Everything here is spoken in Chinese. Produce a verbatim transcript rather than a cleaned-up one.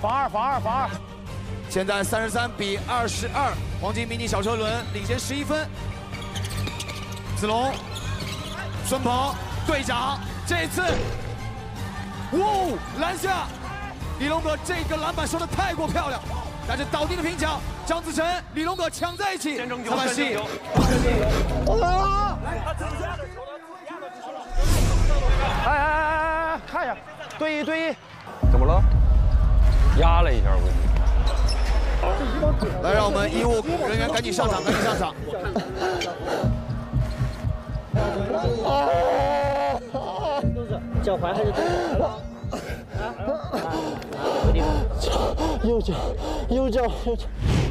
防二，防二，防二。 现在三十三比二十二，黄金迷你小车轮领先十一分。子龙、孙鹏队长，这次，哇，篮下，李龙哥这个篮板收的太过漂亮，但是倒地的平抢，张子晨、李龙哥抢在一起，篮板吸引。 哇！哎哎哎哎哎，看一下，对一对一， 怎么了？压了一下，估计。 来，让我们医务人员赶紧上场，赶紧上场。 脚踝还是左脚？啊啊！右脚，右脚，右脚。